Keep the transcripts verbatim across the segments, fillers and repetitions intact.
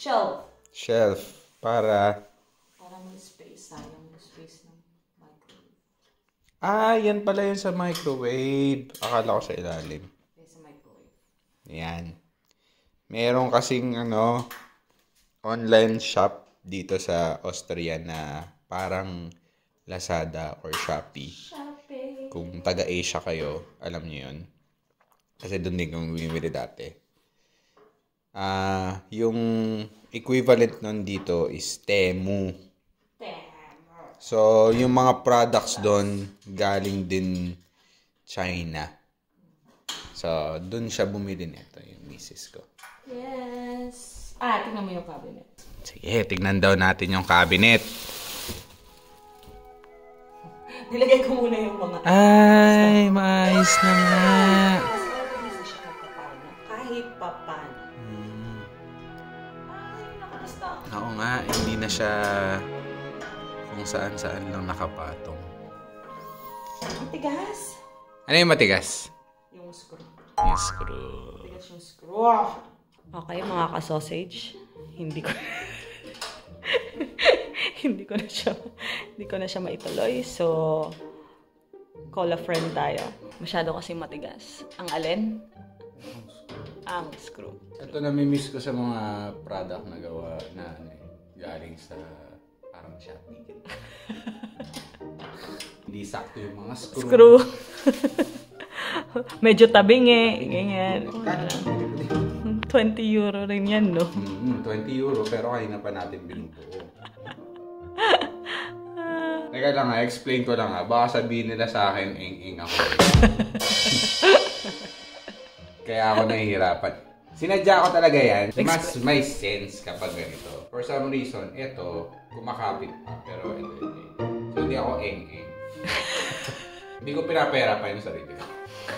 Shelf. Shelf. Para... Para may space. Sayang yung space ng microwave. Ah, yan pala yun sa microwave. Akala ko sa ilalim. Okay, sa microwave. Yan. Meron kasing ano, online shop dito sa Austria na parang Lazada or Shopee. Shopee. Kung taga-Asia kayo, alam niyo yun. Kasi doon din kung bumibili dati. Ah, uh, yung equivalent nun dito is Temu. Temu. So, yung mga products doon galing din China. So, doon siya bumili nito, yung misis ko. Yes. Ah, tingnan mo yung cabinet. Sige, tignan daw natin yung cabinet. Nilagay ko muna yung mga... Ay, maayos na nga. Kahit papaano. Hmm. Ay, nakakasta. Oo nga, hindi na siya kung saan-saan lang nakapatong. Matigas. Ano yung matigas? Yung screw. Yung screw. Matigas yung screw. Okay, mga ka-sausage. Hindi ko... hindi ko na siya hindi ko na siya maituloy. So, call a friend tayo. Masyado kasi matigas. Ang alin? Ang screw. Ito nami-miss ko sa mga product na gawa na ano, eh, galing sa parang Shopee. Hindi sakto yung mga screw. Screw. Medyo tabing eh. Ganyan. twenty euro rin yan, no? Mm, twenty euro pero kanina pa natin binubuo. Teka lang nga, explain ko lang nga. Baka sabihin nila sa akin, ing-ing ako. Kaya ako nahihirapan. Sinadya ko talaga yan. Mas may sense kapag ganito. For some reason, ito, kumakapit pa. Pero ito, hindi. So, hindi ako ing-ing. Hindi ko pinapera pa yung sarili ko.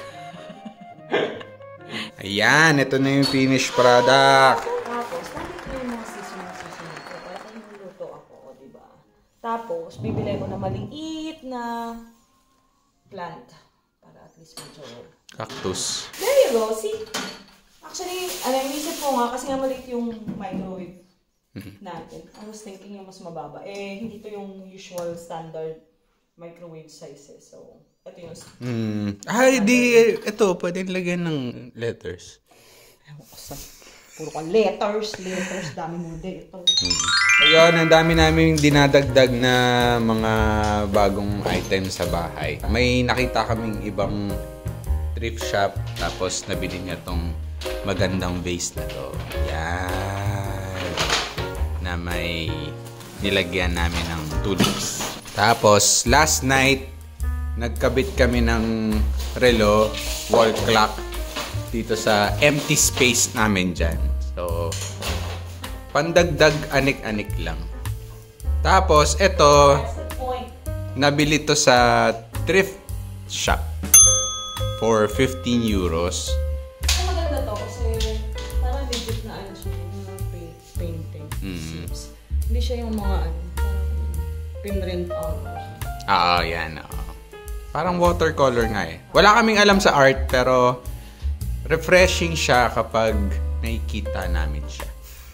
Ayan, ito na yung finished product. Tapos, bakit ko yung mga seasoning-seasoning ko? Para kung niluto ako, diba? Tapos, bibili ko na maliit na plant. Para at least medyo... Cactus. There you go, see? Actually, ano, inisip ko nga, kasi nga maliit yung microwave natin. I was thinking yung mas mababa. Eh, hindi to yung usual standard microwave sizes. So, ito yung... Hmm. Ay, di, ito, pwede lagyan ng letters. Ewan ko sa... Puro ka letters, letters, dami mo dito. Ayun, ang dami namin dinadagdag na mga bagong items sa bahay. May nakita kaming ibang thrift shop, tapos nabili niya tong magandang vase na to. Yan. Na may nilagyan namin ng tulips. Tapos, last night, nagkabit kami ng relo, wall clock, dito sa empty space namin dyan. So, pandagdag anik-anik lang. Tapos, ito, nabili to sa thrift shop for fifteen euros. Ang maganda to kasi parang legit na ano siya, yung painting. Mm. Hindi siya yung mga ano, parang pinrint out. Ah, yan. Oo. Parang watercolor nga eh. Wala kaming alam sa art, pero refreshing siya kapag nakikita namin siya.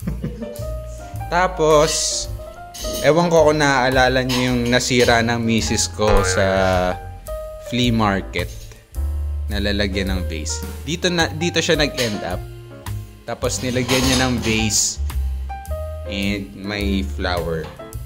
Tapos, ewan ko kung naaalala niyo yung nasira ng misis ko sa flea market. Nalalagyan ng vase. Dito, na, dito siya nag-end up. Tapos nilagyan niya ng vase and may flower.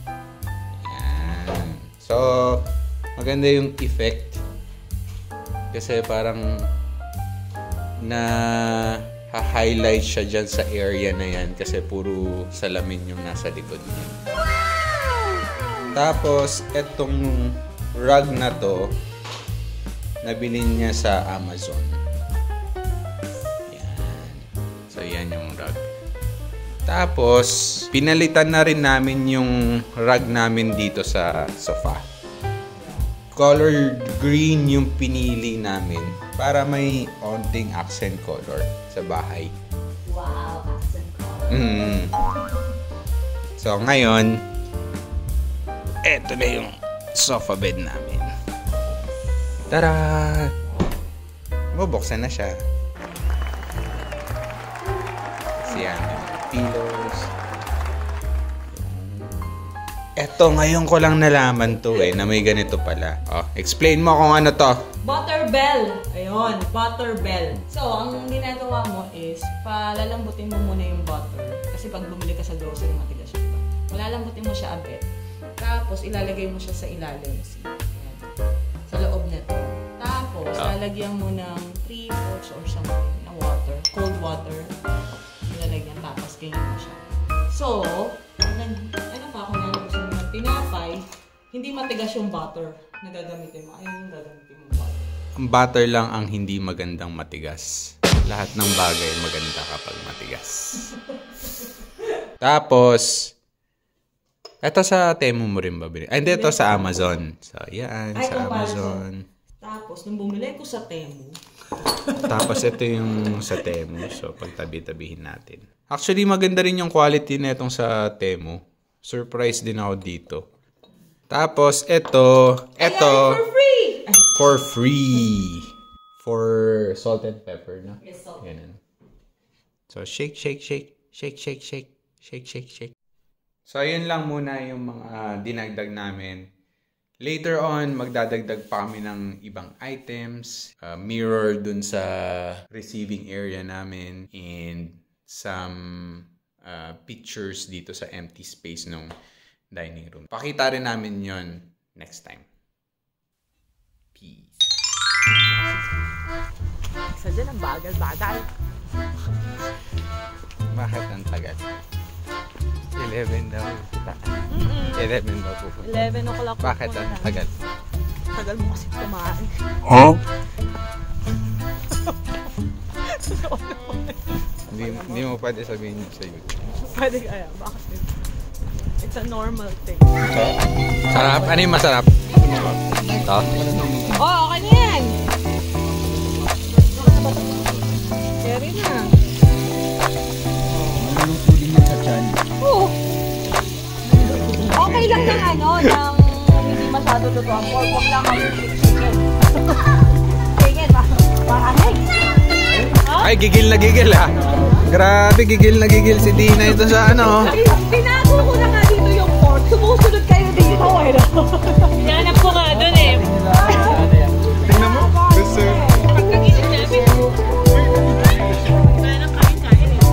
Yan. So, maganda yung effect. Kasi parang na ha-highlight siya dyan sa area na yan kasi puro salamin yung nasa likod niya. Tapos, etong rug na to, nabili niya sa Amazon. Yan. So, yan yung rug. Tapos, pinalitan na rin namin yung rug namin dito sa sofa. Color green yung pinili namin para may onting accent color sa bahay. Wow, accent color. Mm. So, ngayon, eto na yung sofa bed namin. Tara! Bubuksan na siya. Siyan yung pillows. Eto, ngayon ko lang nalaman to eh, na may ganito pala. Oh, explain mo kung ano to. Butterbell. Ayun, butterbell. So, ang ginagawa mo is, palalambutin mo muna yung butter. Kasi pag bumili ka sa grocery, matigas siya. Diba? Palalambutin mo siya a bit. Tapos, ilalagay mo siya sa ilalim. See? Ayan. Sa loob na to. Tapos, oh. lalagyan mo ng three fourths or something na water. Cold water. Ilalagyan. Tapos, ganyan mo siya. So, ano pa kung nalabas mo ng tinapay, hindi matigas yung butter na gagamitin mo. Ayun yung gagamitin mo butter. Ang butter lang ang hindi magandang matigas. Lahat ng bagay maganda kapag matigas. Tapos, eto sa Temu mo rin ba? Ay, hindi, ito sa Amazon. So, yan, Ay, sa Amazon. Tapos, nung bumili ko sa Temu. Tapos, ito yung sa Temu. So, pagtabi-tabihin natin. Actually, maganda rin yung quality na itong sa Temu. Surprise din ako dito. Tapos, ito. Ito. Ay, for free! For free. For salt and pepper, no? Yes, salt. Ganun. So, shake, shake, shake. Shake, shake, shake. Shake, shake, shake. So, ayun lang muna yung mga dinagdag namin. Later on, magdadagdag pa kami ng ibang items. Uh, mirror dun sa receiving area namin. And some uh, pictures dito sa empty space ng dining room. Pakita rin namin yon next time. Peace. Isa dyan ang bagal-bagal. Bakit ang tagal? eleven daw. Mm-mm. eleven daw po. eleven o'clock. Bakit ang tagal? Tagal mo kasi kumain. Huh? Hindi, hindi mo pwede sabihin yun sa YouTube. Pwede kaya, bakit din? It's a normal thing. Sarap? Ano yung masarap? Ito? Oo, oh, okay na yan! Carry na. Maluluto din yan sa tiyan. Oo. Okay lang ng ano, ng hindi masyado luto ang pork. Huwag lang ang chicken. Chicken, maraming. Ay, gigil na gigil ha. Grabe, gigil na gigil si Dina ito sa ano. Tinago ko na nga dito yung pork. Sumusunod kayo dito. Hinanap ko nga dun eh. Tingnan mo. Yes, sir. Pag nag-isip namin, wala nang kain-kain eh.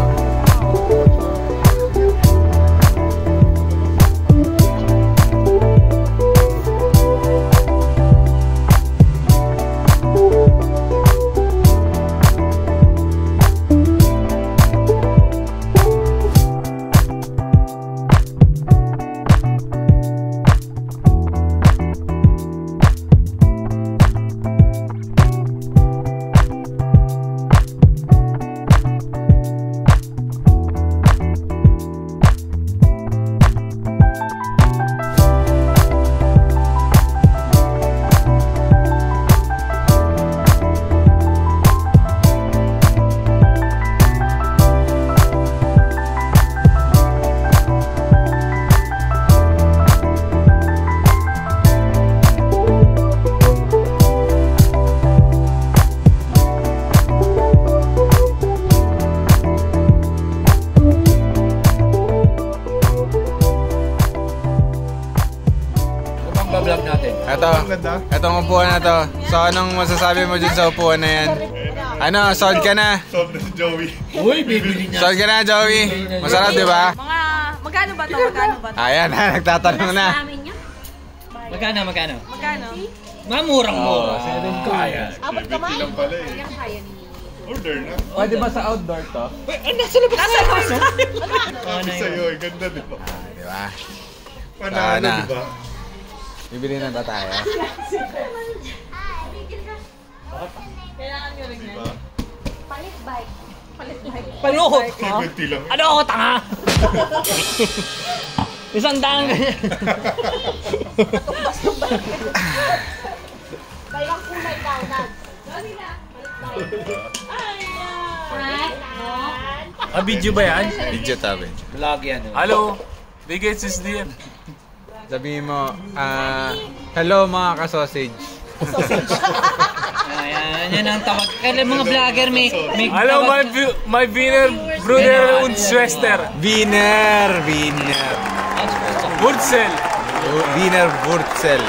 Vlog natin. Ito, itong upuan na to. So, anong masasabi mo dyan sa upuan na yan? Ano, sold ka na? Sold na si Joey. Uy, bibili niya. Sold ka na, Joey? Masarap, di ba? Mga, magkano ba ito? Magkano ba ito? Ayan na, nagtatanong na. Magkano, magkano? Magkano? Mamurang-mura. seven ko. Abot ka man? Lang pala eh. Order na. Pwede ba sa outdoor to? Nasa labas. Nasa labas. Sabi sa'yo eh, ganda di ba? Ah, di ba? Panalo Sana. di ba? Bibili na ba tayo? Kailangan nyo rin yan. Palit bike. Palit bike. Panuhot! twenty lang. Ano ako, tanga? Isang dang ganyan. Bayang kulay daw, Nag. Sorry na. Palit bike. Ah, video ba yan? Video tabi. Vlog yan. Hello, biggest is D M. Sabihin mo, ah, hello mga ka-sausage. Ayan, yan ang tawag. Kaya mga vlogger may... may Hello, my, bu- my Wiener Bruder und Schwester. Wiener, Wiener. Wurzel. Wiener Wurzel.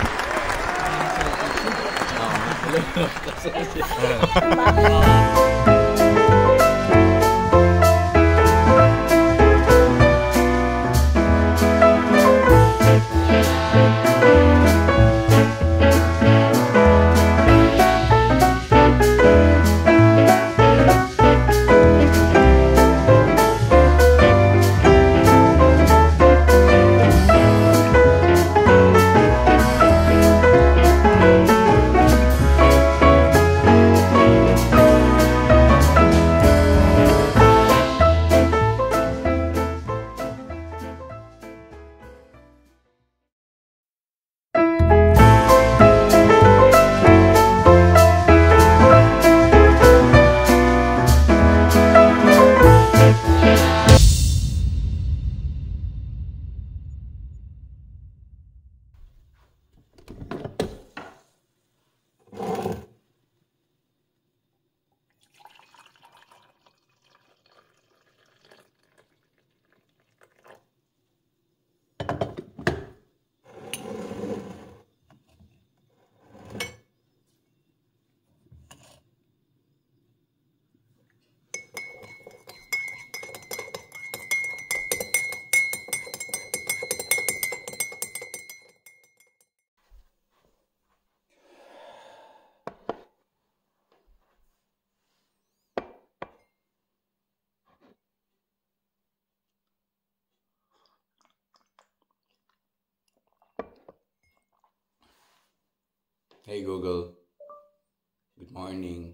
Hey Google, good morning.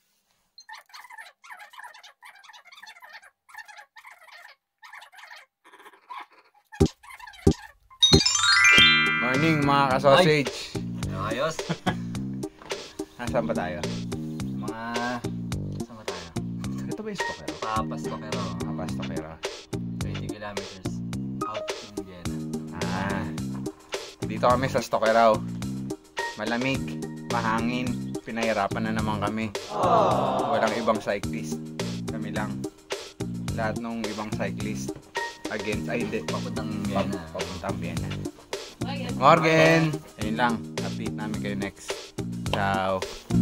Morning mga ka-sausage. Ayos. Nasaan ba tayo? Mga... Saan ba tayo? Ito ba yung Stokero? Papastokero. Apa Stokero? twenty kilometers out ng Vienna. Ah, dito kami sa Stokero. Malamig, mahangin, pinahirapan na naman kami. Walang ibang cyclist. Kami lang. Lahat ng ibang cyclist against, ay hindi, Papuntang pap- Vienna. papuntang Vienna. Morgan! Ayun lang, update namin kayo next. Ciao!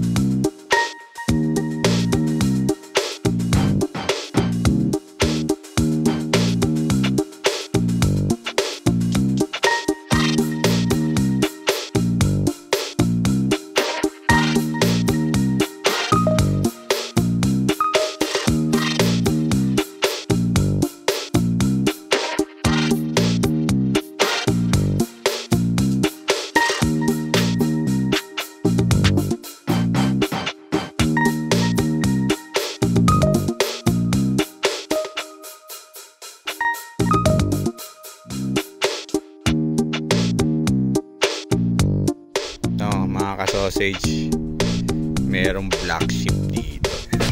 No, mga ka-sausage, merong black sheep dito.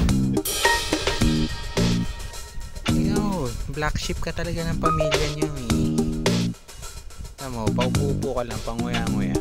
Yo, black sheep ka talaga ng pamilya nyo eh. Tama mo, paupo-upo ka lang, panguya-nguya.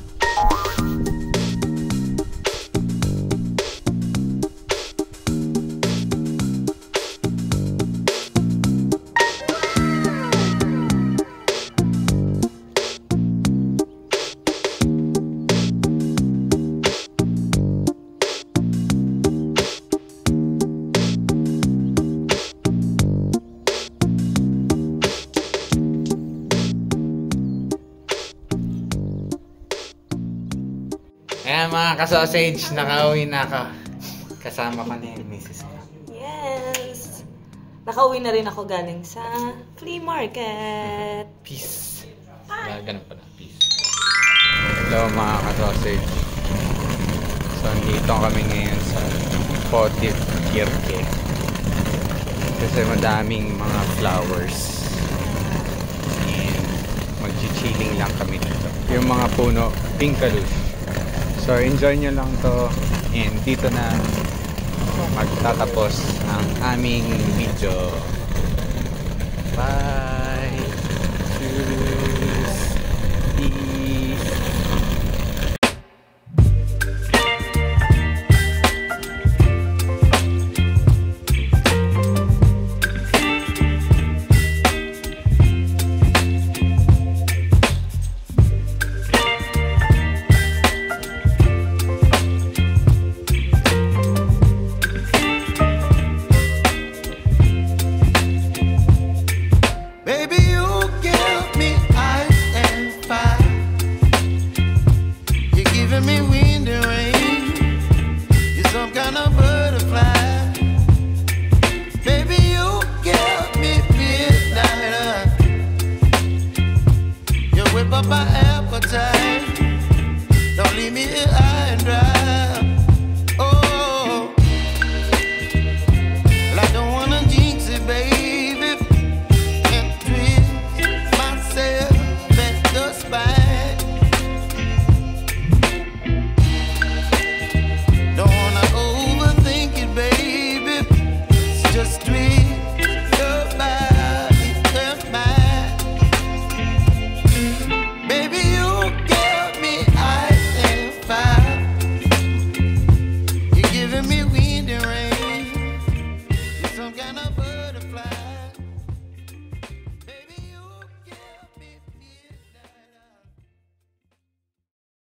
Ayan mga ka-sausage, nakauwi na ako. Kasama ko na yung misis ko. Yes! Nakauwi na rin ako galing sa flea market. Peace. Ah, ganun pala, peace. Hello mga ka-sausage. So, nandito kami ngayon sa Potit Kirke. Kasi madaming mga flowers. And mag-chilling lang kami dito. Yung mga puno, pink kalush. So, enjoy nyo lang to. And dito na magtatapos ang aming video. Bye! Cheers! Peace! up my appetite. Don't leave me here high and dry.